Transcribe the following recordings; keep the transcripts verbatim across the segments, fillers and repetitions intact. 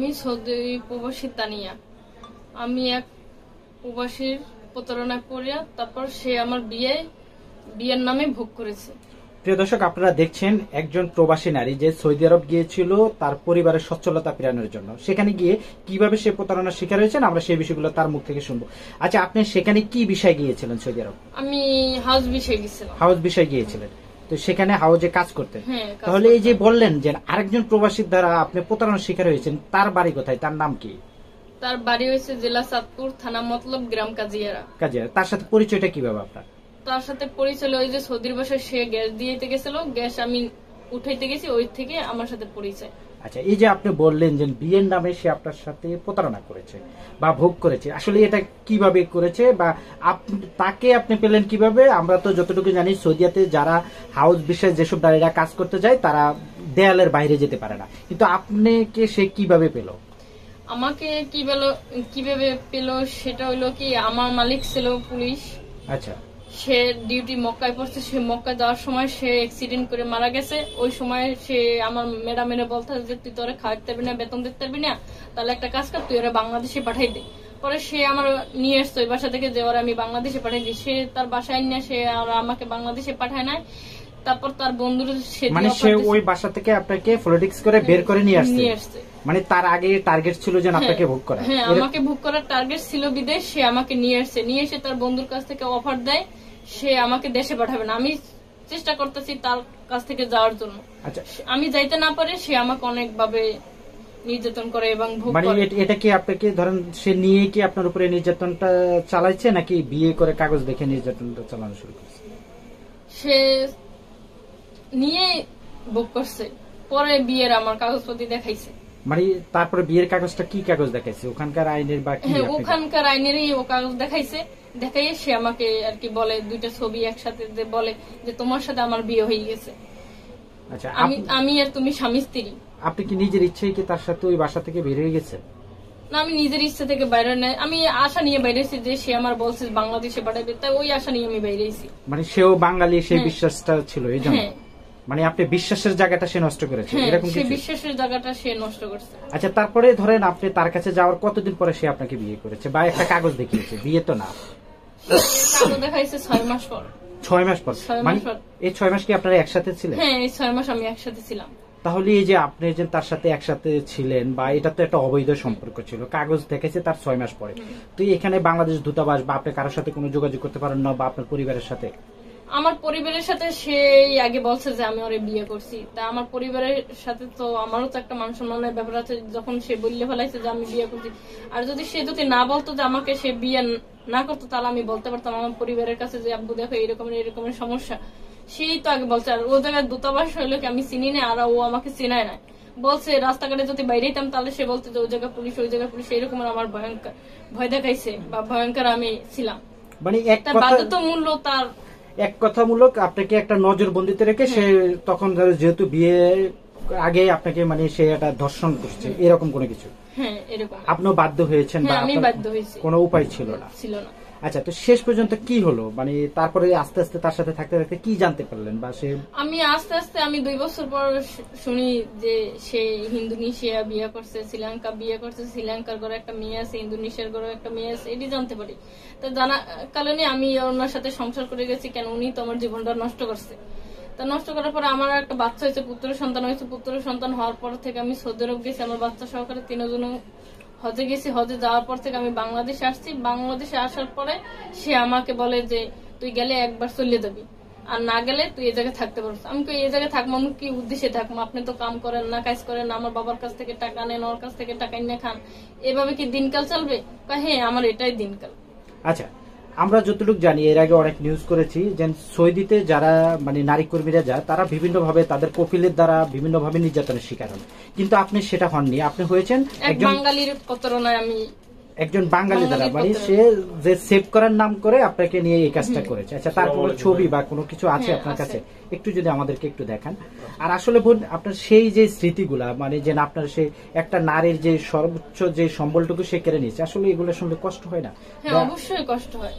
আমি সৌদি প্রবাসী তানিয়া। আমি এক প্রবাসীর প্রতারণায় পড়িয়া তারপর সে আমার বিয়ে বিয়ের নামে ভোগ করেছে। প্রিয় দর্শক, আপনারা দেখছেন একজন প্রবাসী নারী যে সৌদি আরব গিয়েছিল তার পরিবারের সচ্ছলতা ফেরানোর জন্য। সেখানে গিয়ে কিভাবে সে প্রতারণার শিকার হয়েছেন আমরা সেই বিষয়গুলো তার মুখ থেকে শুনবো। আচ্ছা, আপনি সেখানে কি বিষয় গিয়েছিলেন সৌদি আরব? আমি হাউস বিষয়ে গেছিলাম। হাউস বিষয় গিয়েছিলেন, তো সেখানে হাউজে কাজ করতেন। তাহলে এই যে বললেন যে আরেকজন প্রবাসীর দ্বারা আপনি প্রতারণার শিকার হয়েছেন, তার বাড়ি কোথায়, তার নাম কি? তার বাড়ি হয়েছে জেলা চাঁদপুর, থানা মতলব, গ্রাম কাজিয়ারা। কাজিয়ারা। তার সাথে পরিচয়টা কিভাবে আপনার? তার সাথে পরিচয় ওই যে সৌদির বাসায় সে গ্যাস দিয়েতে গেছিল, গ্যাস আমি উঠাইতে গেছি, ওই থেকে আমার সাথে পরিচয়। আচ্ছা, এই যে আপনি বললেন যে বিয়ের নামে সে আপনার সাথে প্রতারণা করেছে বা ভোগ করেছে, আসলে এটা কিভাবে করেছে বা তাকে আপনি পেলেন কিভাবে? আমরা তো যতটুকু জানি সৌদিয়াতে যারা হাউস বিষয়ে যেসব নারীরা কাজ করতে যায় তারা দেয়ালের বাইরে যেতে পারে না, কিন্তু আপনাকে সে কিভাবে পেল? আমাকে কি পেলো কিভাবে পেল সেটা হইলো কি, আমার মালিক ছিল পুলিশ। আচ্ছা। সে ডিউটি মক্কায় পড়ছে, সে মক্কায় যাওয়ার সময় সে অ্যাক্সিডেন্ট করে মারা গেছে। ওই সময় সে আমার ম্যাডামের বলতে যে তুই তোরা খাওয়াতে পারবি না, বেতন দিতে পারবি না, তাহলে একটা কাজ কর, তুই ওরা বাংলাদেশে পাঠাই দে। পরে সে আমার নিয়ে আসতো ওই বাসা থেকে যে ওরা আমি বাংলাদেশে পাঠাই দিই। সে তার বাসায় নিয়ে সে আর আমাকে বাংলাদেশে পাঠায় নাই। তারপর তার বন্ধুর মানে সে ওই বাসা থেকে আপনাকে পলিটিক্স করে বের করে নিয়ে আসছে, মানে তার আগে টার্গেট ছিল যে আপনাকে ভোগ করা। হ্যাঁ, আমাকে ভোগ করার টার্গেট ছিল বিদেশ। সে আমাকে নিয়ে আসছে, নিয়ে এসে তার বন্ধুর কাছ থেকে অফার দেয় সে আমাকে দেশে পাঠাবে না। আমি চেষ্টা করতেছি তার কাছ থেকে যাওয়ার জন্য। আচ্ছা, আমি যাইতে না পারে সে আমাকে অনেক ভাবে নির্যাতন করে এবং ভোগ করে। মানে এটা কি আপনাকে ধরেন সে নিয়ে কি আপনার উপরে নির্যাতনটা চালাইছে নাকি বিয়ে করে কাগজ দেখে নির্যাতনটা চালানো শুরু করছে? সে নিয়ে ভোগ করছে, পরে বিয়ের আমার কাগজপত্র দেখাইছে। মানে তারপরে বিয়ের কাগজটা কি কাগজ দেখাইছে? ওখানকার আইনের বা কি? হ্যাঁ, ওখানকার আইনেরই ও কাগজ দেখাইছে। দেখাইয়ে সে আমাকে আর কি বলে, দুইটা ছবি একসাথে বলে যে তোমার সাথে আমার বিয়ে হয়ে গেছে। আচ্ছা, আমি আমি আর তুমি স্বামী স্ত্রী। আপনি কি নিজের ইচ্ছেই কি তার সাথে ওই বাসা থেকে বের হয়ে গেছেন? না, আমি নিজের ইচ্ছা থেকে বাইরে নাই। আমি আশা নিয়ে বাইরেছি যে সে আমার বলছে বাংলাদেশে পাঠাবে, তাই ওই আশা নিয়ে আমি বাইরেছি। মানে সেও বাঙালি, সেই বিশ্বাসটা ছিল এই জন্য। মানে আপনি বিশ্বাসের জায়গাটা সে নষ্ট করেছে, এরকম কিছু? বিশ্বাসের জায়গাটা সে নষ্ট করছে। আচ্ছা, তারপরে ধরেন আপনি তার কাছে যাওয়ার কতদিন পরে সে আপনাকে বিয়ে করেছে বা একটা কাগজ দেখিয়েছে? বিয়ে তো না, কাগজ দেখাইছে ছয় মাস পর। ছয় মাস পর? মানে এই ছয় মাস কি আপনারা একসাথে ছিলেন? হ্যাঁ, এই ছয় মাস আমি একসাথে ছিলাম। তাহলে এই যে আপনি যে তার সাথে একসাথে ছিলেন বা এটা তো একটা অবৈধ সম্পর্ক ছিল, কাগজ দেখেছে তার ছয় মাস পরে, তো এখানে বাংলাদেশ দূতাবাস বা আপনি কারোর সাথে কোনো যোগাযোগ করতে পারেন না বা আপনার পরিবারের সাথে? আমার পরিবারের সাথে সেই আগে বলছে যে আমি ওরে বিয়ে করছি, তা আমার পরিবারের সাথে তো আমারও তো একটা মান সম্মানের ব্যাপার আছে। যখন সে বললে ফেলাইছে যে আমি বিয়ে করছি, আর যদি সে যদি না বলতো যে আমাকে সে বিয়ে না করতো, তাহলে আমি বলতে পারতাম আমার পরিবারের কাছে যে আব্বু দেখো এরকম এরকমের সমস্যা। সেই তো আগে বলছে। আর ও জায়গায় দূতাবাস হইলো কি আমি চিনি না, আর ও আমাকে চেনায় না। বলছে রাস্তাঘাটে যদি বাইরে যেতাম তাহলে সে বলতো যে ওই জায়গায় পুলিশ, ওই জায়গায় পুলিশ, এইরকম আমার ভয়ঙ্কর ভয় দেখাইছে বা ভয়ঙ্কর আমি ছিলাম। মানে তার বাধ্যতামূল্য তার এক কথামূলক আপনাকে একটা নজরবন্দিতে রেখে সে তখন যেহেতু বিয়ে আগে আপনাকে মানে সে একটা ধর্ষণ করছে এরকম কোনো কিছু? হ্যাঁ, এরকম। আপনিও বাধ্য হয়েছেন বা আমি বাধ্য হয়েছি, কোনো উপায় ছিল না? ছিল না। আচ্ছা, তো শেষ পর্যন্ত কি হলো? মানে তারপরে আস্তে আস্তে তার সাথে থাকতে থাকতে কি জানতে পারলেন? বা সে আমি আস্তে আস্তে আমি দুই বছর পর শুনি যে সে ইন্দোনেশিয়া বিয়ে করছে, শ্রীলঙ্কা বিয়ে করছে, শ্রীলঙ্কার ঘরে একটা মেয়ে আছে, ইন্দোনেশিয়ার ঘরে একটা মেয়ে আছে, এটি জানতে পারি। তো জানা কারণে আমি ওনার সাথে সংসার করে গেছি, কেন উনি তো আমার জীবনটা নষ্ট করছে। তা নষ্ট করার পরে আমার একটা বাচ্চা হয়েছে, পুত্র সন্তান হয়েছে। পুত্র সন্তান হওয়ার পর থেকে আমি সৌদি আরব গেছি আমার বাচ্চা সহকারে, তিনজন হজে গেছি। হজে যাওয়ার পর থেকে আমি বাংলাদেশে আসছি। বাংলাদেশে আসার পরে সে আমাকে বলে যে তুই গেলে একবার চলে যাবি, আর না গেলে তুই এই জায়গায় থাকতে পারবি। আমি এই জায়গায় থাকবো, আমি কি উদ্দেশ্যে থাকবো? আপনি তো কাম করেন না, কাজ করেন না, আমার বাবার কাছ থেকে টাকা নেন, ওর কাছ থেকে টাকা নিয়ে খান, এভাবে কি দিনকাল চলবে? হ্যাঁ, আমার এটাই দিনকাল। আচ্ছা, আমরা যতটুকু জানি এর আগে অনেক নিউজ করেছি যে সৌদিতে যারা মানে নারী কর্মীরা যায় তারা বিভিন্ন ভাবে তাদের কফিলের দ্বারা বিভিন্ন ভাবে নির্যাতনের শিকার হন, কিন্তু আপনি সেটা হননি। আপনি হয়েছেন একজন বাঙালির প্রতারণায়। আমি একজন বাঙালি দ্বারা মানে সে যে সেভ করার নাম করে আপনাকে নিয়ে এই কাজটা করেছে। আচ্ছা, তার কোনো ছবি বা কোনো কিছু আছে আপনার কাছে? একটু যদি আমাদেরকে একটু দেখান। আর আসলে বোন, আপনার সেই যে স্মৃতিগুলা মানে যে আপনার সেই একটা নারীর যে সর্বোচ্চ যে সম্বলটুকু সে কেড়ে নিয়েছে, আসলে এগুলো শুনলে কষ্ট হয় না? হ্যাঁ, অবশ্যই কষ্ট হয়।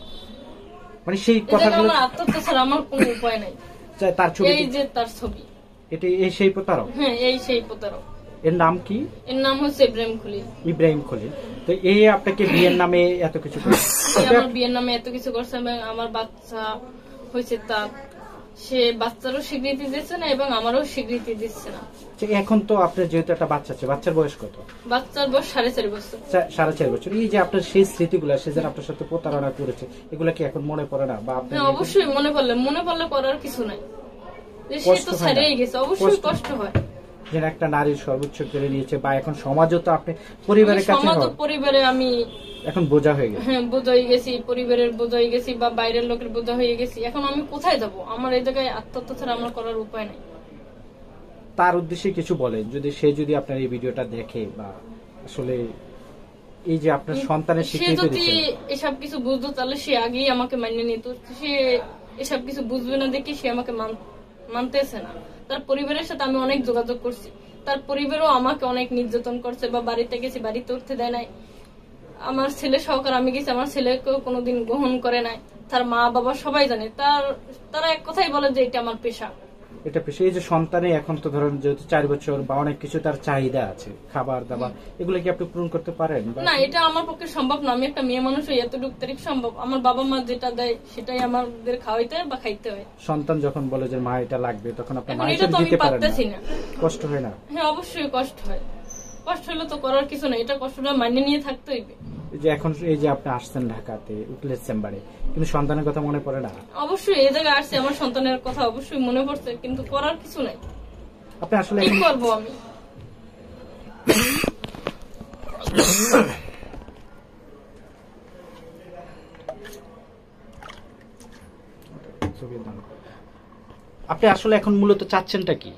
মানে সেই কথাগুলো আমার আত্মহত্যা ছাড়া আমার কোনো উপায় নাই। তার ছবি, এই যে তার ছবি, এটা এই সেই প্রতারক। হ্যাঁ, এই সেই প্রতারক। এর নাম কি? এর নাম হচ্ছে ইব্রাহিম খলিল। ইব্রাহিম খলিল। তো এই আপনাকে বিয়ের নামে এত কিছু করছে, আমার বিয়ের নামে এত কিছু করছে এবং আমার বাচ্চা হয়েছে তার সে বাচ্চারও স্বীকৃতি দিচ্ছে না এবং আমারও স্বীকৃতি দিচ্ছে না। এখন তো আপনার যেহেতু একটা বাচ্চা আছে, বাচ্চার বয়স কত? বাচ্চার বয়স সাড়ে চার বছর। সাড়ে চার বছর। এই যে আপনার সেই স্মৃতিগুলো, সে যেন আপনার সাথে প্রতারণা করেছে, এগুলা কি এখন মনে পড়ে না? বা আপনার অবশ্যই মনে পড়লে মনে পড়লে করার কিছু নাই, সে তো ছেড়েই গেছে, অবশ্যই কষ্ট হয়। যেন একটা নারীর সর্বোচ্চ কেড়ে নিয়েছে, বা এখন সমাজও তো আপনি পরিবারের কাছে, সমাজ পরিবারে আমি এখন বোঝা হয়ে গেছে। হ্যাঁ বোঝা হয়ে গেছি, পরিবারের বোঝা হয়ে গেছি বা বাইরের লোকের বোঝা হয়ে গেছি। এখন আমি কোথায় যাব? আমার এই জায়গায় আত্মহত্যা ছাড়া আমার করার উপায় নাই। তার উদ্দেশ্যে কিছু বলেন, যদি সে যদি আপনার এই ভিডিওটা দেখে, বা আসলে এই যে আপনার সন্তানের স্বীকৃতি দিচ্ছে, সে যদি এসব কিছু বুঝতো তাহলে সে আগেই আমাকে মানিয়ে নিত। সে এসব কিছু বুঝবে না দেখি সে আমাকে মানতেছে না। তার পরিবারের সাথে আমি অনেক যোগাযোগ করছি, তার পরিবারও আমাকে অনেক নির্যাতন করছে, বা বাড়িতে গেছি বাড়িতে উঠতে দেয় নাই। আমার ছেলে সহকার আমি গেছি, আমার ছেলেকেও কোনোদিন গ্রহণ করে নাই। তার মা বাবা সবাই জানে, তার তারা এক কথাই বলে যে এটা আমার পেশা। এটা পেশা। এই যে সন্তানে এখন তো ধরেন যেহেতু চার বছর, বা অনেক কিছু তার চাহিদা আছে, খাবার দাবার, এগুলো কি আপনি পূরণ করতে পারেন? না, এটা আমার পক্ষে সম্ভব না। আমি একটা মেয়ে মানুষ, এতটুকু তারিখ সম্ভব। আমার বাবা মা যেটা দেয় সেটাই আমাদের খাওয়াইতে হয় বা খাইতে হয়। সন্তান যখন বলে যে মা এটা লাগবে, তখন আপনি মা এটা দিতে পারেন না, কষ্ট হয় না? হ্যাঁ অবশ্যই কষ্ট হয়। কষ্ট হলে তো করার কিছু নাই, এটা কষ্টটা মানিয়ে নিয়ে থাকতে হইবে। যে এখন এই যে আপনি আসছেন ঢাকাতে উকিলের চেম্বারে, কিন্তু সন্তানের কথা মনে পড়ে না? অবশ্যই এই জায়গায় আসছে, আমার সন্তানের কথা অবশ্যই মনে পড়ছে, কিন্তু করার কিছু নাই। আপনি আসলে কি করবো আমি? আপনি আসলে এখন মূলত চাচ্ছেনটা কি?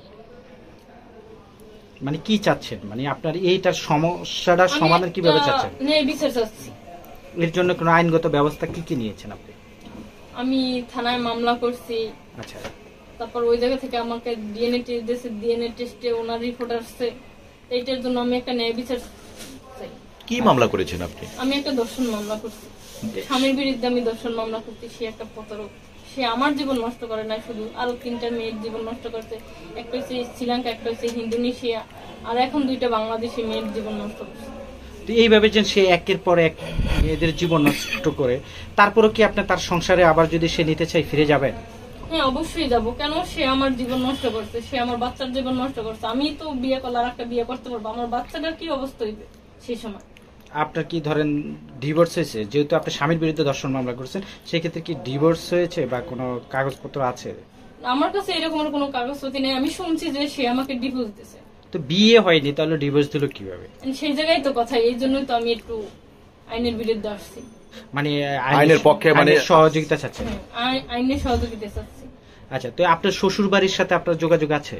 মানে কি চাচ্ছেন? মানে আপনার এইটার সমস্যাটার সমাধান কিভাবে চাচ্ছেন? ন্যায় বিচার চাচ্ছি। এর জন্য কোনো আইনগত ব্যবস্থা কি কি নিয়েছেন আপনি? আমি থানায় মামলা করছি। আচ্ছা। তারপর ওই জায়গা থেকে আমাকে ডিএনএ টেস্ট দিয়েছে, ডিএনএ টেস্টে ওনার রিপোর্ট আসছে। এইটার জন্য আমি একটা ন্যায় বিচার চাই। কি মামলা করেছেন আপনি? আমি একটা দর্শন মামলা করছি, স্বামীর বিরুদ্ধে আমি দর্শন মামলা করছি। সে একটা প্রতারক, সে আমার জীবন নষ্ট করে না, শুধু আরো তিনটা মেয়ের জীবন নষ্ট করছে। একটা হচ্ছে শ্রীলঙ্কা, একটা হচ্ছে ইন্দোনেশিয়া, আর এখন দুইটা বাংলাদেশি মেয়ের জীবন নষ্ট করছে। এইভাবে যে সে একের পর এক মেয়েদের জীবন নষ্ট করে, তারপরও কি আপনি তার সংসারে আবার যদি সে নিতে চাই ফিরে যাবেন? হ্যাঁ অবশ্যই যাবো। কেন? সে আমার জীবন নষ্ট করছে, সে আমার বাচ্চার জীবন নষ্ট করছে। আমি তো বিয়ে করলে আর একটা বিয়ে করতে পারবো, আমার বাচ্চাটার কি অবস্থা হইবে সেই সময়? আপনার কি ধরেন ডিভোর্স হয়েছে? যেহেতু আপনি স্বামীর বিরুদ্ধে ধর্ষণ মামলা করছেন, সেক্ষেত্রে কি ডিভোর্স হয়েছে বা কোনো কাগজপত্র আছে? আমার কাছে এরকম কোনো কাগজপত্র নেই। আমি শুনছি যে সে আমাকে ডিভোর্স দিয়েছে। তো বিয়ে হয়নি, তাহলে ডিভোর্স দিল কিভাবে? সেই জায়গায় তো কথা, এই জন্যই তো আমি একটু আইনের বিরুদ্ধে আসছি। মানে আইনের পক্ষে, মানে সহযোগিতা চাচ্ছেন? আইনের সহযোগিতা চাচ্ছি। আচ্ছা, তো আপনার শ্বশুর বাড়ির সাথে আপনার যোগাযোগ আছে?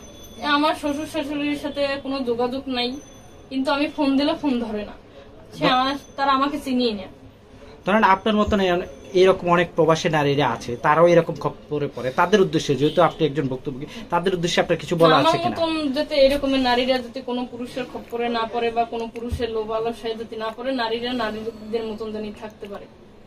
আমার শ্বশুর শাশুড়ির সাথে কোনো যোগাযোগ নাই, কিন্তু আমি ফোন দিলে ফোন ধরে না। সে তারা আমাকে চিনিয়ে নেয়। ধরেন আপনার মতন এরকম অনেক প্রবাসী নারীরা আছে, তারাও এরকম খপ্পরে পড়ে, তাদের উদ্দেশ্যে, যেহেতু আপনি একজন ভুক্তভোগী, তাদের উদ্দেশ্যে আপনার কিছু বলা আছে কিনা? আমার মতন যাতে এরকমের নারীরা যাতে কোনো পুরুষের খপ্পরে না পড়ে বা কোনো পুরুষের লোভ আলস্যায় যাতে না পড়ে, নারীরা নারীদের মতন জানি থাকতে পারে।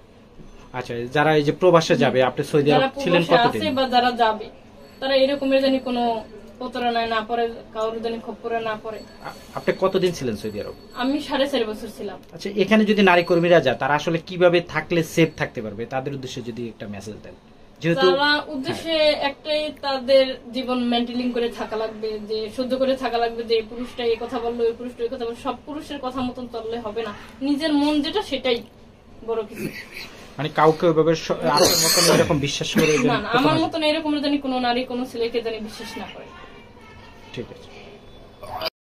আচ্ছা, যারা এই যে প্রবাসে যাবে, আপনি সৌদি আরব ছিলেন কতদিন? বা যারা যাবে তারা এরকমের জানি কোনো প্রতারণায় না পড়ে, কারোর জানি খপ্পরে না পড়ে। আপনি কতদিন ছিলেন সৌদি আরব? আমি সাড়ে চার বছর ছিলাম। আচ্ছা, এখানে যদি নারী কর্মীরা যায়, তারা আসলে কিভাবে থাকলে সেফ থাকতে পারবে, তাদের উদ্দেশ্যে যদি একটা মেসেজ দেন। যেহেতু তারা উদ্দেশ্যে একটাই, তাদের জীবন মেনটেনিং করে থাকা লাগবে, যে সহ্য করে থাকা লাগবে, যে এই পুরুষটা এই কথা বললো, এই পুরুষটা এই কথা বললো। সব পুরুষের কথা মতন চললে হবে না, নিজের মন যেটা সেটাই বড় কিছু। মানে কাউকে ওইভাবে আপনার মতন এরকম বিশ্বাস করে না, আমার মতন এরকম জানি কোনো নারী কোনো ছেলেকে জানি বিশ্বাস না করে। ঠিক আছে।